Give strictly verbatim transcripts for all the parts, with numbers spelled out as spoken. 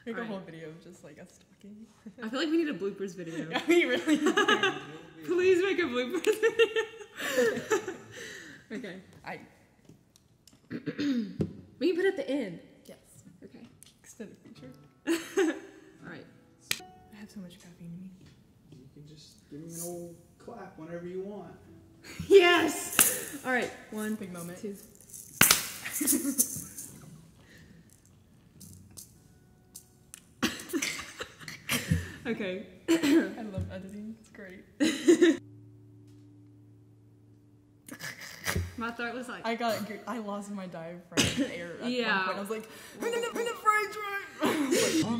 Make All a whole right. video of just like us talking. I feel like we need a bloopers video. Yeah, we really do. Please make a bloopers video. Okay. I. We can put it at the end. Yes. Okay. Extended feature. All right. I have so much caffeine in me. You can just give me an old clap whenever you want. Yes. All right. One Big moment. Two. Okay. I love editing. It's great. My throat was like. I got good. I lost my diaphragm air at Yeah. one point. I was like, minute, minute, freight train.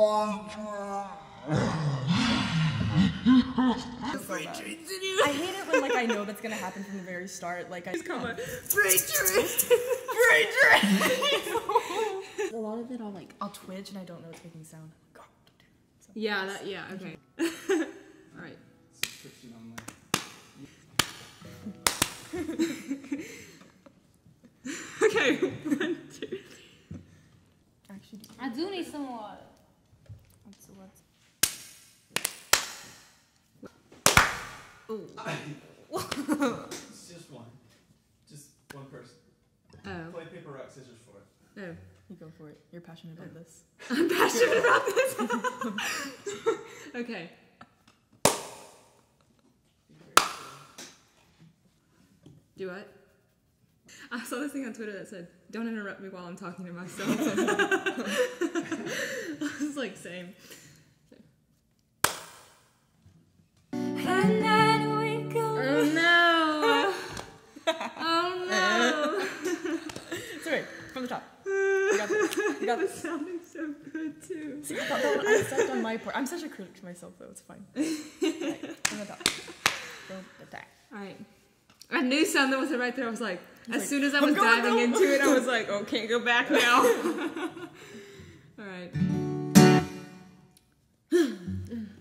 I hate it when like I know that's gonna happen from the very start. Like I Just come on. freight train, freight train. A lot of it I'll like. I'll twitch and I don't know it's making sound. God, don't do it. So- Yeah. That. Yeah. Okay. All right. Friction on my... Okay. One, two. Actually, do I do need some water. What's what's It's just one. Just one person. Oh. Play paper, rock, scissors for it. Oh. you go for it. You're passionate about this. I'm passionate about this. Okay. Do what? I saw this thing on Twitter that said, "Don't interrupt me while I'm talking to myself." I was like, same. And then we go. Oh no! Oh no! It's alright. From the top. You got this. You got It was this. sounding so good too. See, I thought that one, I stepped on my part. I'm such a critic to myself, though. It's fine. Right, from the top. Don't attack. All right. I knew something was right there. I was like, as like, soon as I "I'm was going, diving no." into it, I was like, oh, can't go back now. All right.